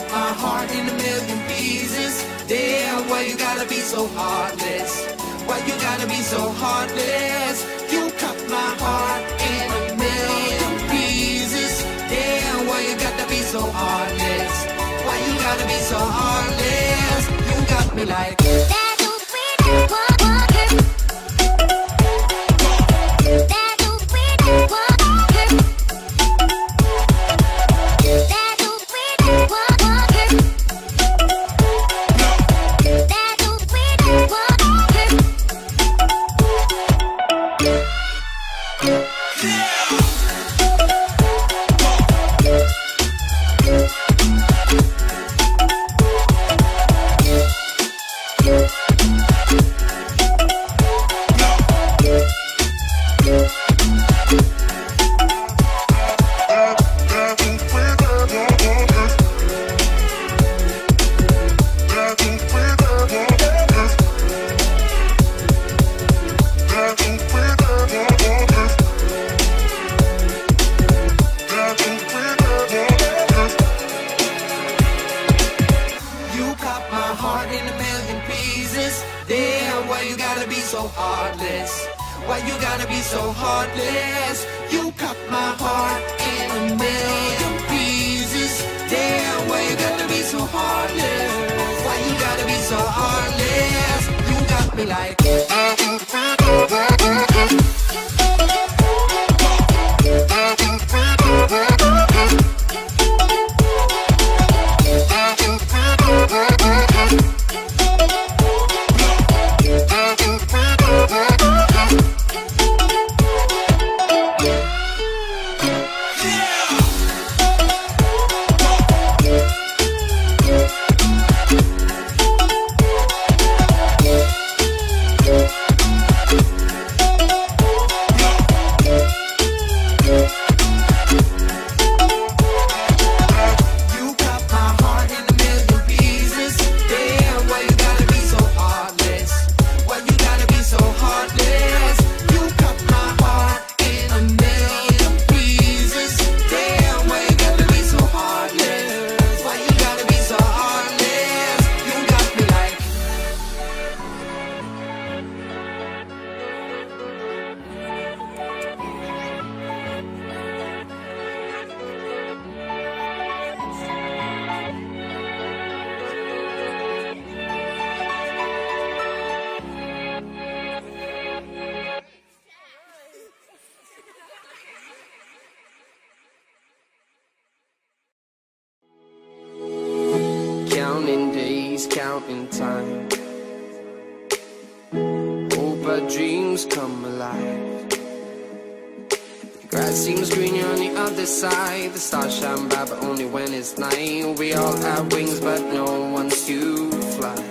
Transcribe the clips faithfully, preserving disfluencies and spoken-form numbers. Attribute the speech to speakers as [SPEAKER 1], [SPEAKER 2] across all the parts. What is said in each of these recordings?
[SPEAKER 1] cut my heart in a million pieces. Damn, why you gotta be so heartless? Why you gotta be so heartless? You cut my heart in a million pieces. Damn, why you gotta be so heartless? Why you gotta be so heartless? You got me like that.
[SPEAKER 2] Counting days, counting time. Hope our dreams come alive. The grass seems greener on the other side. The stars shine bright, but only when it's night. We all have wings, but no one's to fly.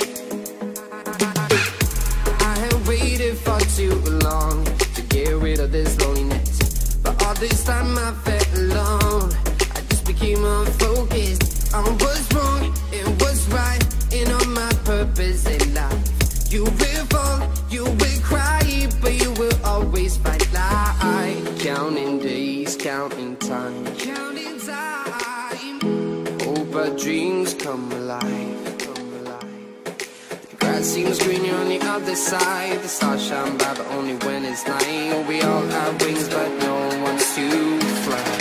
[SPEAKER 2] I have waited for too long to get rid of this loneliness, but all this time I felt alone. I just became unfocused on what's wrong and what's right, and on my purpose in life. You will fall, you will cry, but you will always fight light. Counting days, counting time, counting time. Hope our dreams come alive, come alive. The grass seems greener on the other side. The stars shine bright, but only when it's night. We all have wings, but no one's to fly.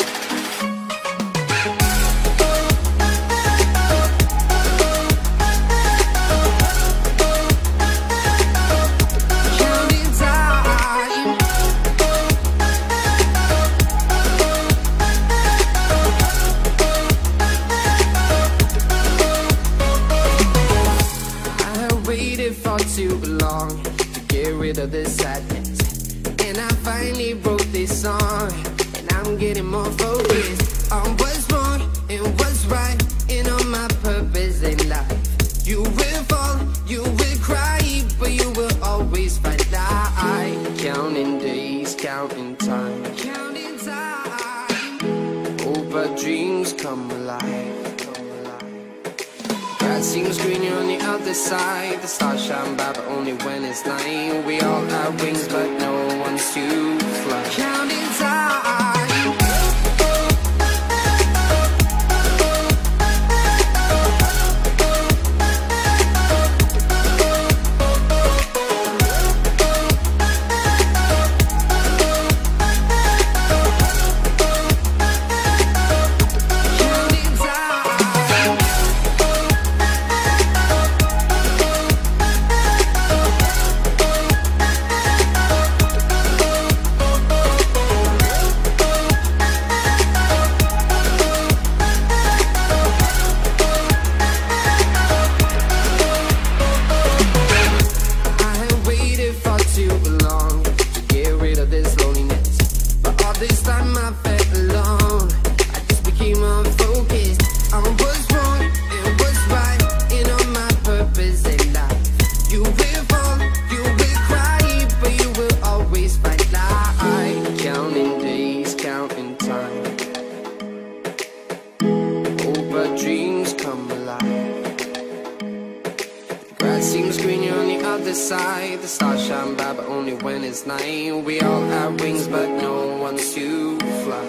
[SPEAKER 2] Too long to get rid of this sadness, and I finally wrote this song, and I'm getting more focused on what's wrong and what's right, and on my purpose in life. You will fall, you will cry, but you will always fight light. Counting days, counting time, counting time. Hope our dreams come alive. Grass seems greener on the other side. The stars shine bright, but only when it's night. We all have wings, but no one's to fly. Counting time. either side. The stars shine bright, but only when it's night. We all have wings, but no one's to fly.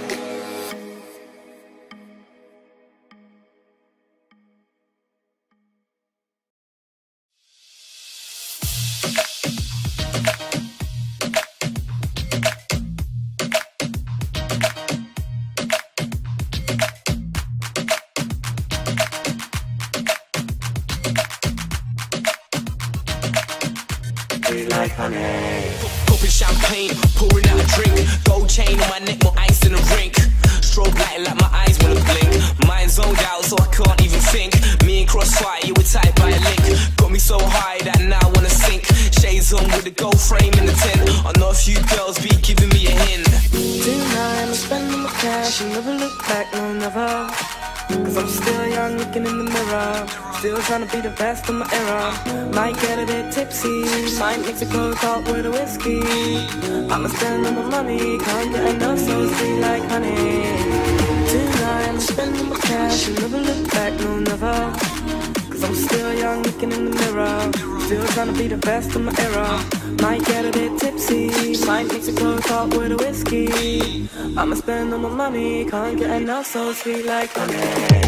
[SPEAKER 3] Like honey.
[SPEAKER 4] Popping champagne, pouring out a drink. Gold chain on my neck, more ice in a rink. Strobe light like my eyes wanna blink. Mind zoned out, so I can't even think. Me and Crossfire, you were tight by a link. Got me so high that now I wanna sink. Shades on with a gold frame in the tent. I know a few girls be giving me a hint.
[SPEAKER 3] Tonight I'm spending my cash and never look back, no never. Cause I'm still young, looking in the mirror. Still trying to be the best of my era. Might get a bit tipsy, might mix a cold talk with a whiskey. I'ma spend all my money, can't get enough, so sweet like honey. Tonight I'm spending my cash and never look back, no never. Cause I'm still young, looking in the mirror. Still trying to be the best of my era. Might get a bit tipsy, might mix a cold talk with a whiskey. I'ma spend all my money, can't get enough, so sweet like honey.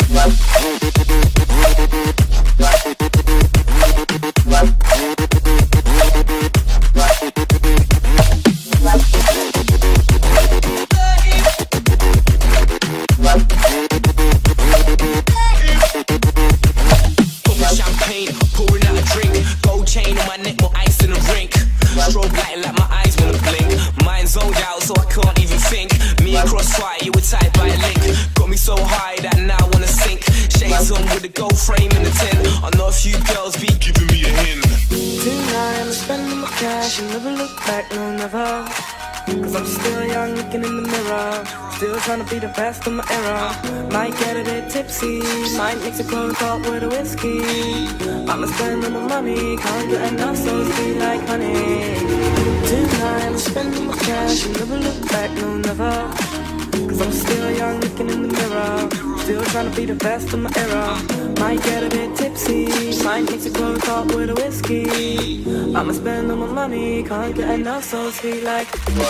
[SPEAKER 4] Popping champagne, pouring out a drink. Gold chain on my neck, more ice in a rink. Strobe light like my eyes wanna blink. Mind zoned out, so I can't even think. Me and Crossfire, you were tight by a link. Got me so high that now I wanna sink. Shades on with a gold frame in the tent. I know a few girls be giving me a hint.
[SPEAKER 3] Tonight I'm spending my cash and never look back, no never. Cause I'm still young, looking in the mirror. Still trying to be the best of my era. Might get a bit tipsy, might mix a cold talk with a whiskey. I'ma spend all my money, can't get enough, so sweet like honey. Tonight I'm spending my cash and never look back, no never. Cause I'm still young, looking in the mirror. Still trying to be the best of my era. Might get a bit tipsy, might mix a cold talk with a whiskey. I'ma spend all my money, can't get enough, so sweet like.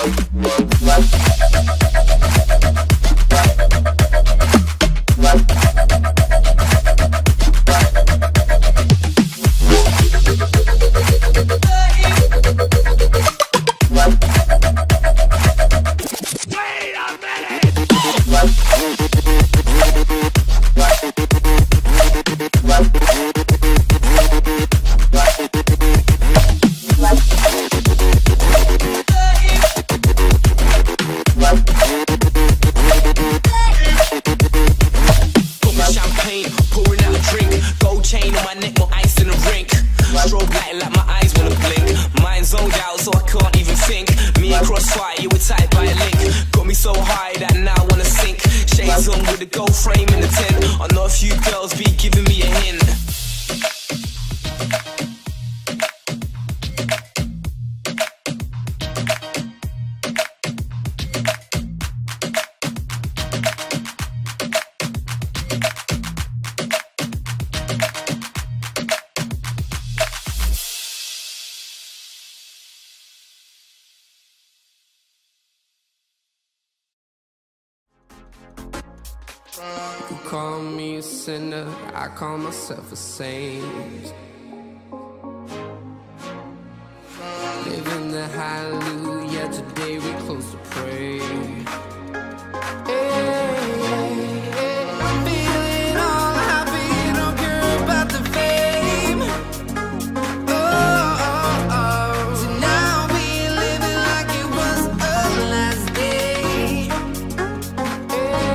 [SPEAKER 2] You call me a sinner, I call myself a saint. Living the hallelujah, today we close to pray.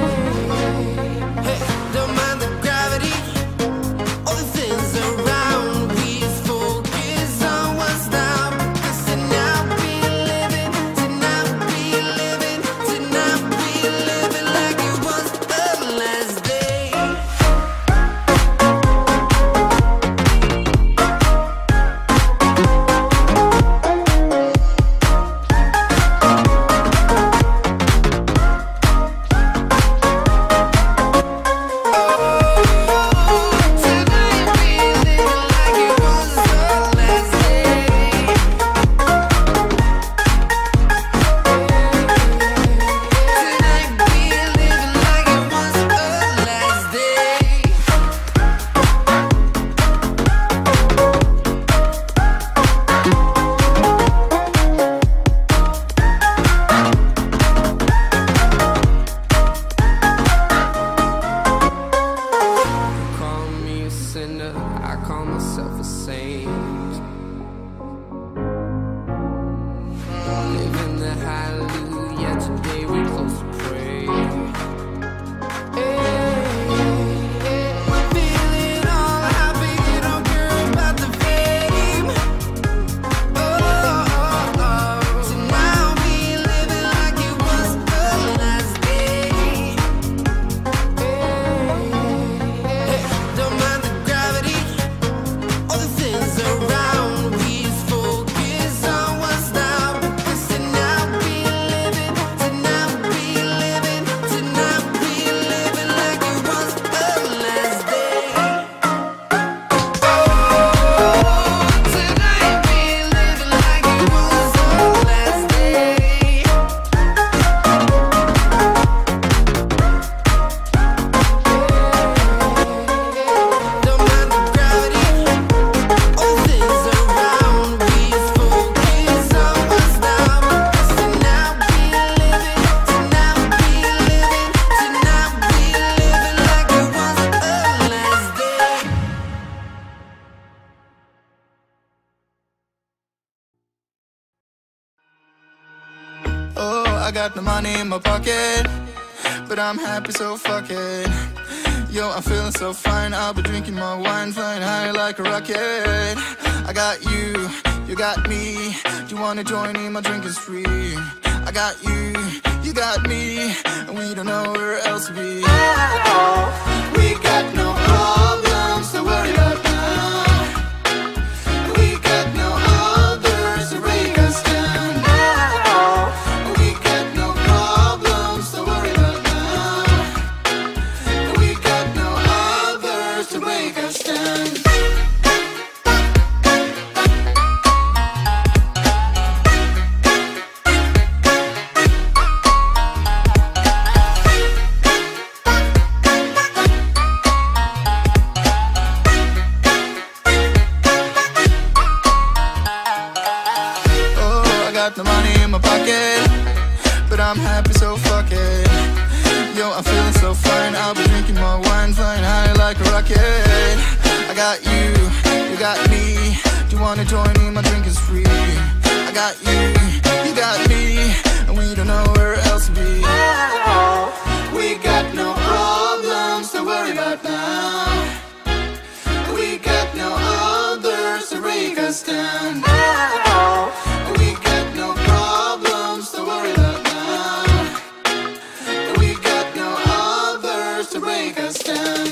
[SPEAKER 5] Around I got no money in my pocket, but I'm happy, so fuck it. Yo, I'm feeling so fine, I'll be drinking my wine, flying high like a rocket. I got you, you got me. Do you wanna join in my drinking spree? I got you, you got me, and we don't know where else to be. Oh, we got no problems to worry about now. We got no others to break us down. Oh, we got no problems to worry about now. We got no others to break us down. No money in my pocket, but I'm happy, so fuck it. Yo, I'm feeling so fine, I'll be drinking my wine, flying high like a rocket. I got you, you got me. Do you wanna join in my drinking spree? I got you, you got me, and we don't know where else to be. Oh, we got no problems to worry about now. We got no others to break us down. Oh, we got no problems to worry about now. We got no others to break us down.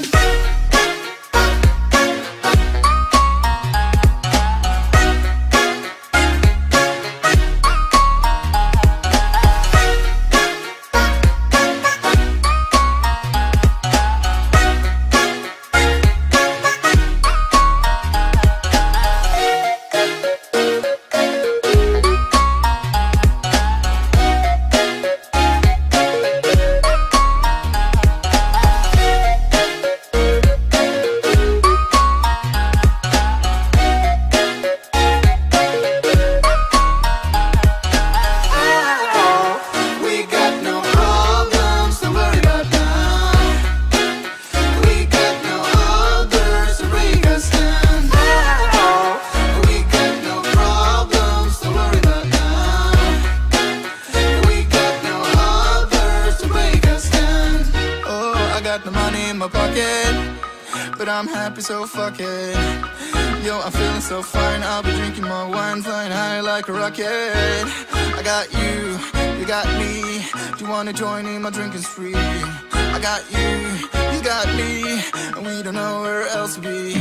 [SPEAKER 5] I'm happy, so fuck it. Yo, I'm feeling so fine, I'll be drinking my wine, flying high like a rocket. I got you, you got me. Do you wanna join in my drinking spree? I got you, you got me, and we don't know where else to be.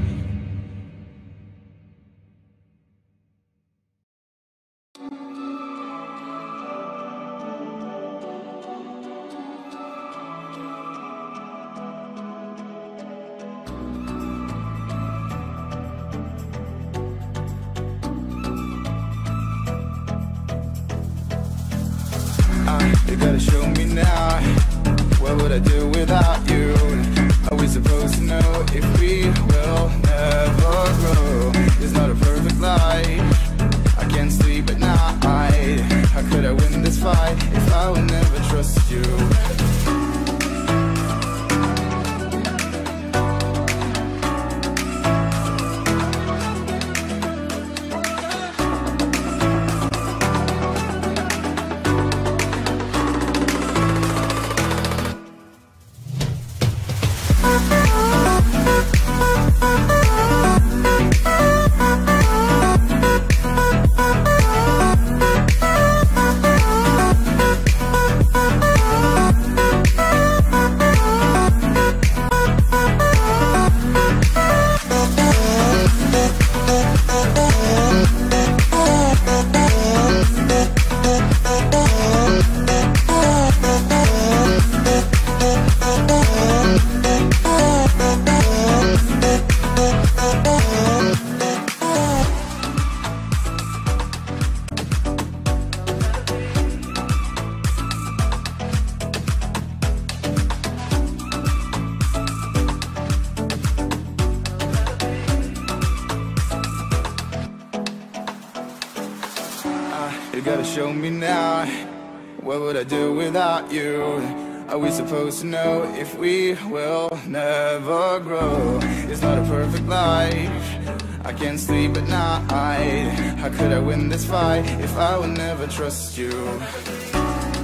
[SPEAKER 5] You gotta show me now, what would I do without you? Are we supposed to know if we will never grow? It's not a perfect life, I can't sleep at night. How could I win this fight if I would never trust you? You gotta show me now, what would I do without you? Are we supposed to know if we will never grow? It's not a perfect life, I can't sleep at night. How could I win this fight if I would never trust you?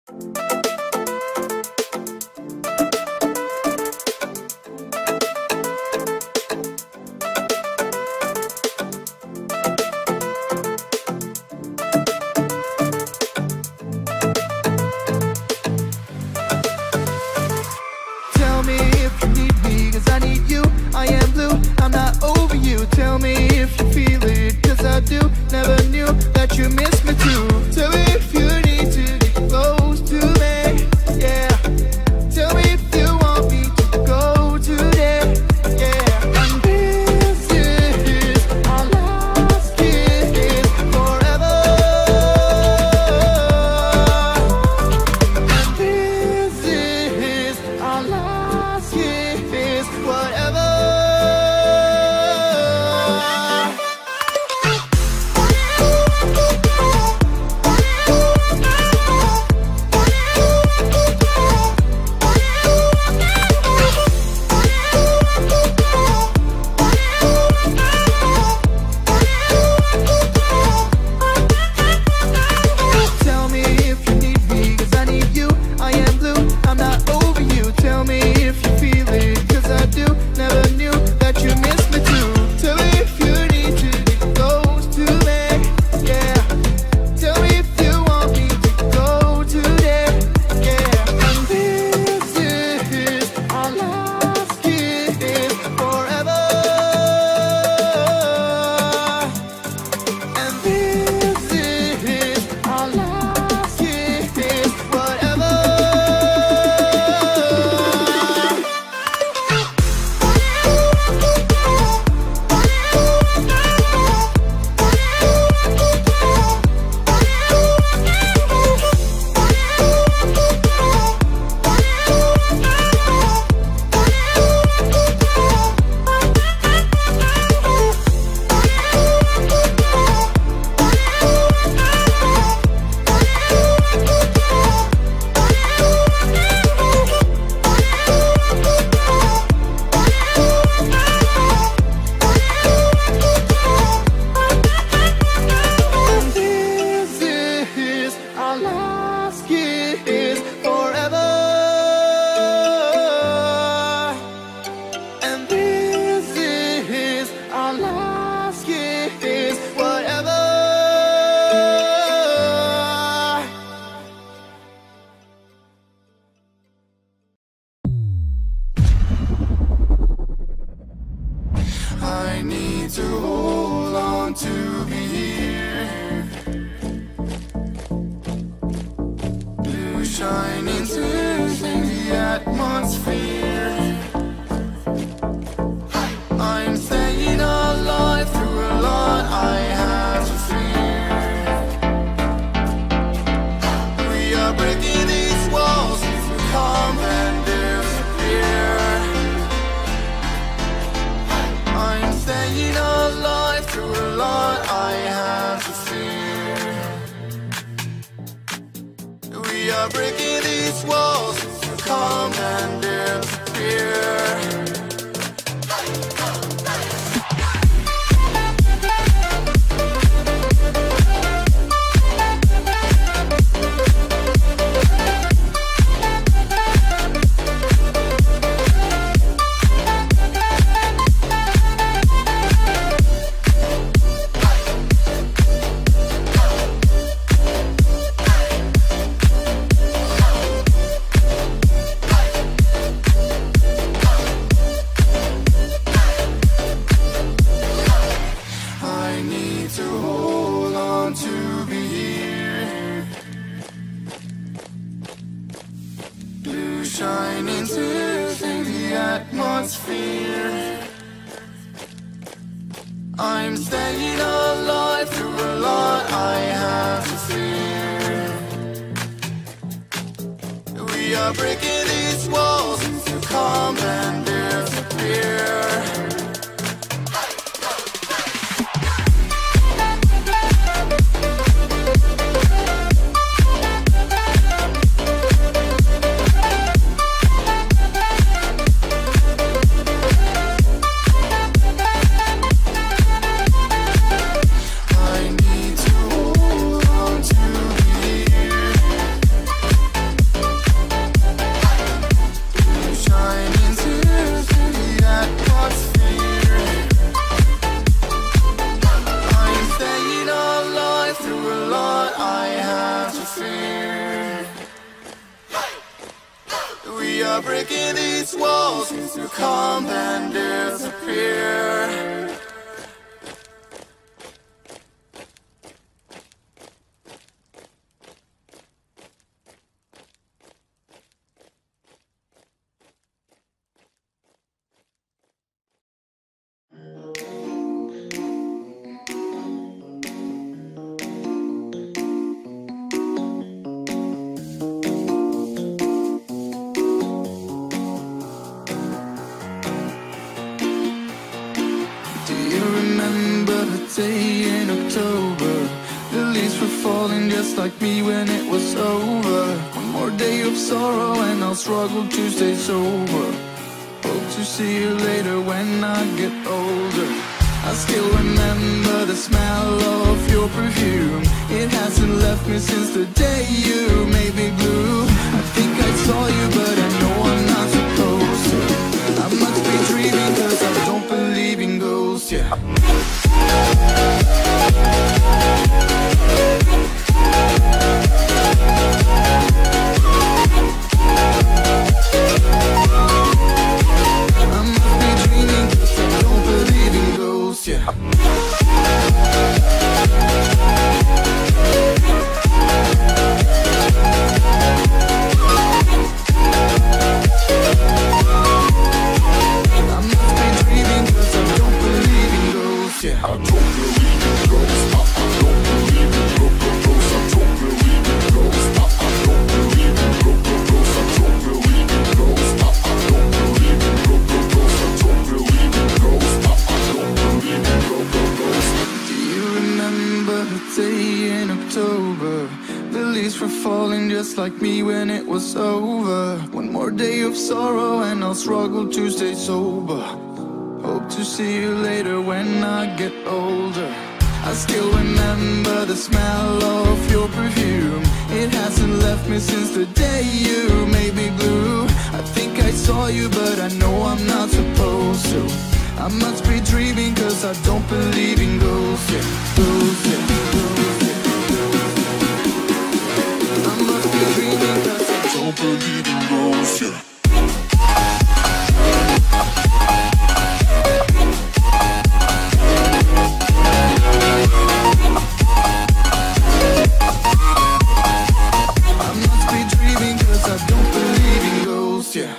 [SPEAKER 5] Tell me if you feel it, cause I do. Never knew that you miss me too. Tell me if you need to get close to me, yeah. Tell me if you want me to go today, yeah. And this is our last kiss forever. And this is our last kiss forever. I need to hold on to be here. Blue shining through the atmosphere. I'm staying alive through a lot I have to fear. We are breaking these walls to come and disappear. I'm staying alive through a lot I have to fear. We are breaking these walls to come and disappear. Shining through the atmosphere. I'm staying alive through a lot I have to fear. We are breaking these walls to come and disappear. that I have to fear. We are breaking these walls to come and disappear.
[SPEAKER 6] Day in October, the leaves were falling just like me when it was over. One more day of sorrow and I'll struggle to stay sober. Hope to see you later when I get older. I still remember the smell of your perfume. It hasn't left me since the day you made me blue. I think I saw you but I know I'm not supposed to. I must be dreaming cause I don't believe in ghosts, yeah. Like me when it was over. One more day of sorrow and I'll struggle to stay sober. Hope to see you later when I get older. I still remember the smell of your perfume. It hasn't left me since the day you made me blue. I think I saw you but I know I'm not supposed to. I must be dreaming cause I don't believe in ghosts, yeah. Ghosts, yeah. Ghosts, yeah. Don't believe in ghosts, yeah. I must be dreaming cause I don't believe in ghosts, yeah.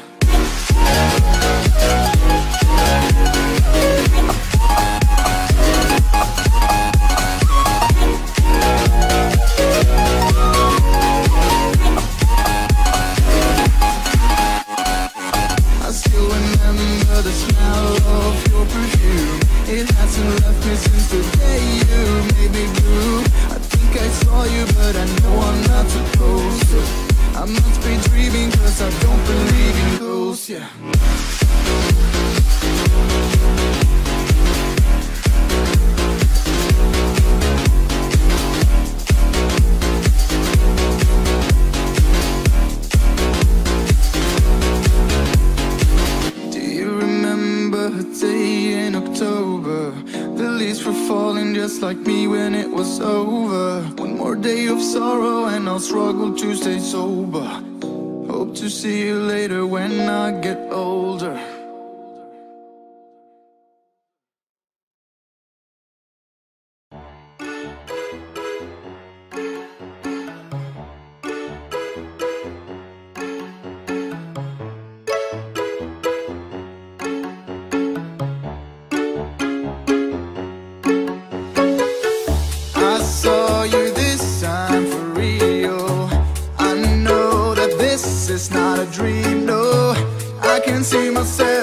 [SPEAKER 6] Like me when it was over. One more day of sorrow and I'll struggle to stay sober. Hope to see you later when I get older. It's not a dream, no. I can see myself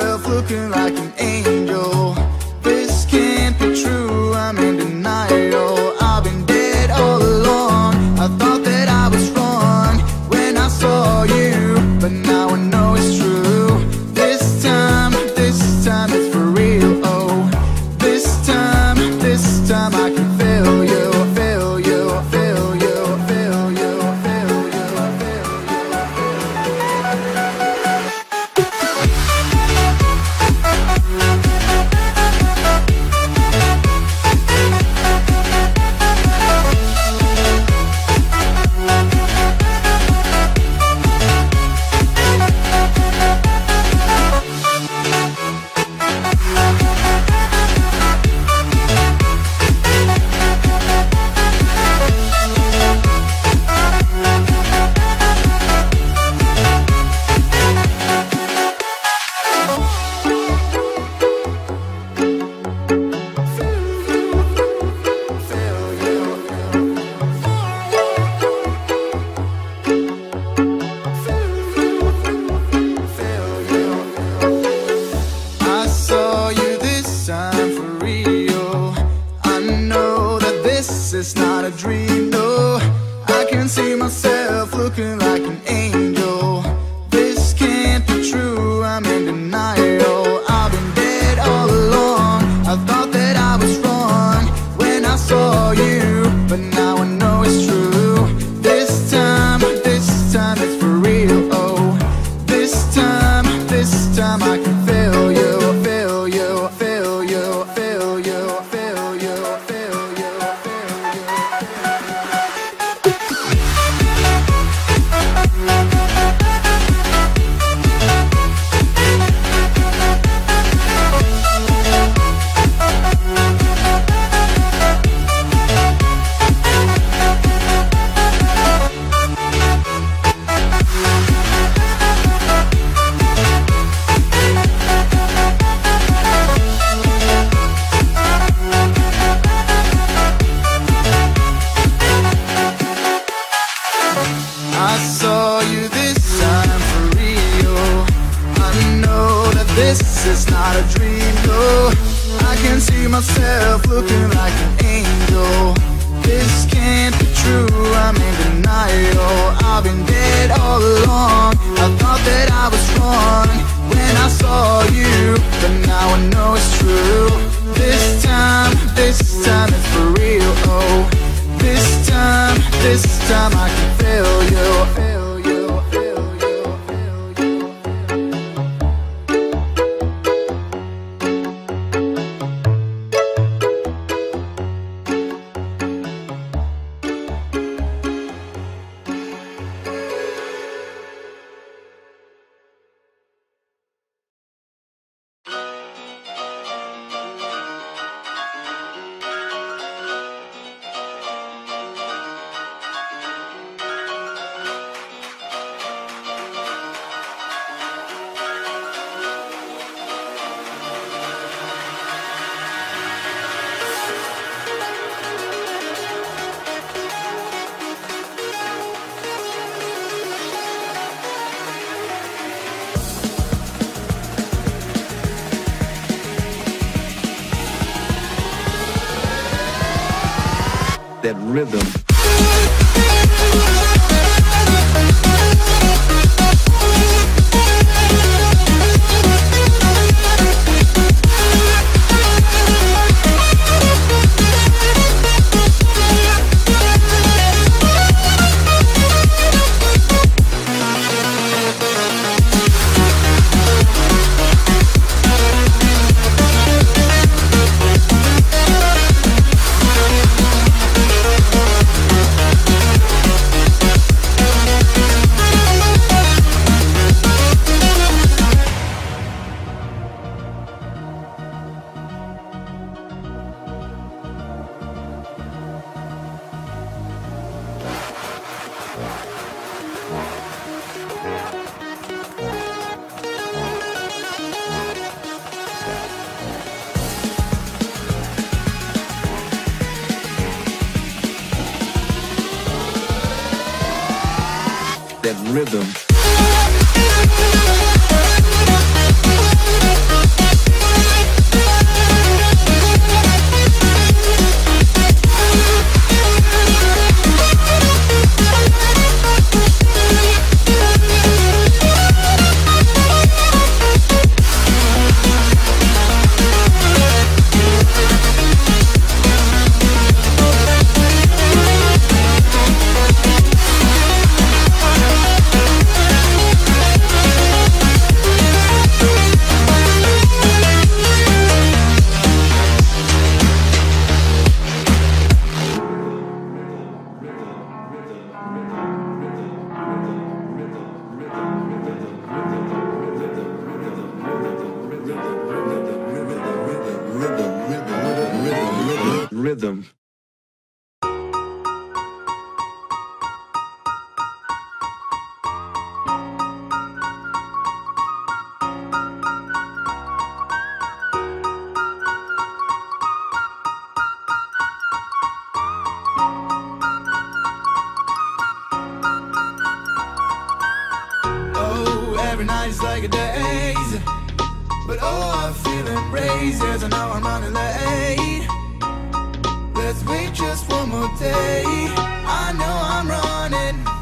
[SPEAKER 5] myself looking like an angel. This can't be true, I'm in denial. I've been dead all along. I thought that I was wrong when I saw you, but now I know it's true. This time, this time it's for real. Oh, this time, this time I can feel you, feel you, feel you, feel you, feel you, feel you, feel you. I saw you this time for real. I know that this is not a dream, no. I can see myself looking like an angel. This can't be true, I'm in denial. I've been dead all along. I thought that I was wrong when I saw you, but now I know it's true. This time, this time it's for real. Oh, this time, this time I can feel you, feel you, feel you, feel you.
[SPEAKER 7] That rhythm. That rhythm. Rhythm.
[SPEAKER 5] Oh, every night is like a daze, but oh, I'm feeling raised as I know I'm running late. Let's wait just one more day. I know I'm running.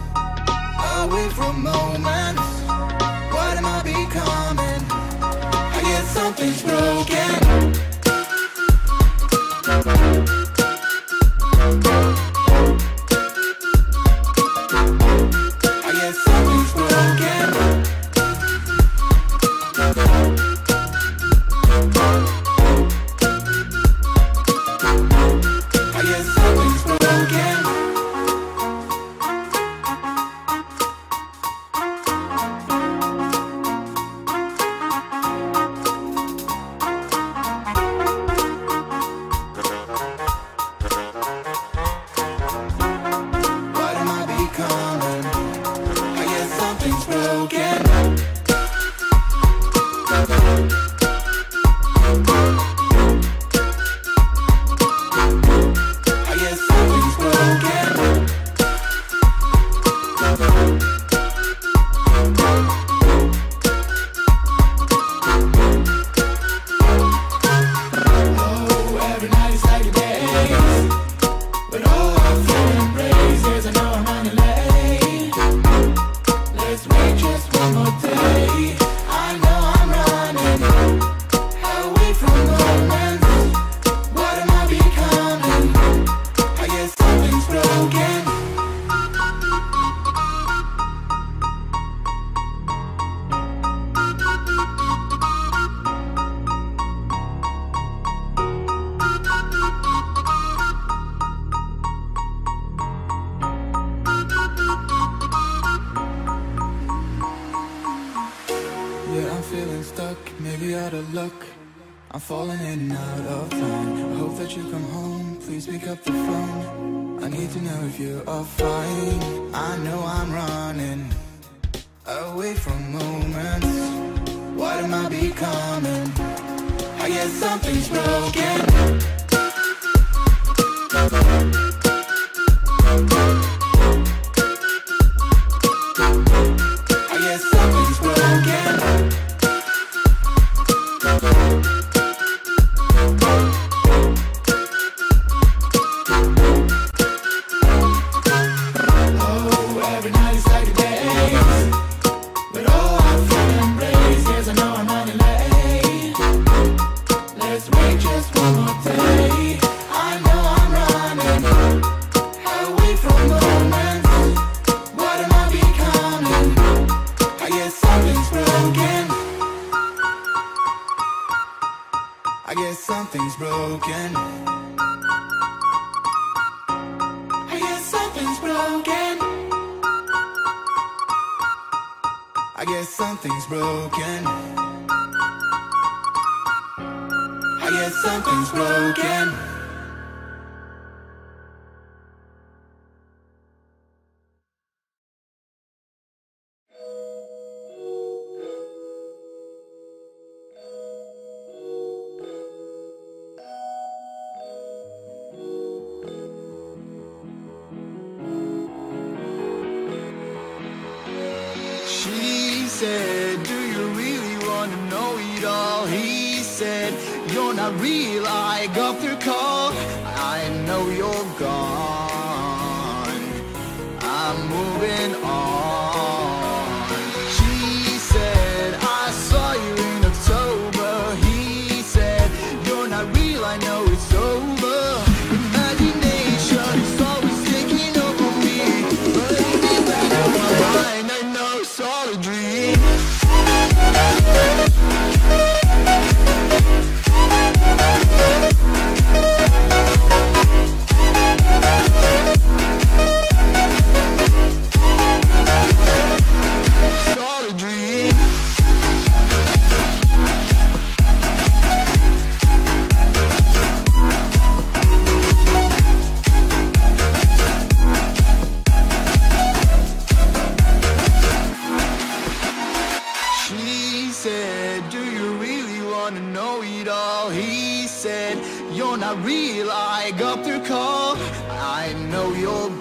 [SPEAKER 6] better look. I'm falling in and out of time. I hope that you come home, please pick up the phone. I need to know if you are fine. I know I'm running away from moments. What am I becoming? I guess something's broken. I guess something's broken. Oh, every night is like a day, but oh, I feel embraced. Yes, I know I'm running late. Let's wait just one more day. I know I'm running away from moments. What am I becoming? I guess something's broken. I guess something's broken. I guess something's broken. I guess something's broken. I guess something's broken. She said, do you really want to know it all? He said, you're not real, I got the call. I know you're gone, I'm moving on. She said, I saw you in October. He said, you're not real, I know it's over. Imagination is always taking over me, but in the back of my mind I know it's all a dream. It's all a dream. She said, do you really want to know it all? He said, you're not real, I got the call. I know you're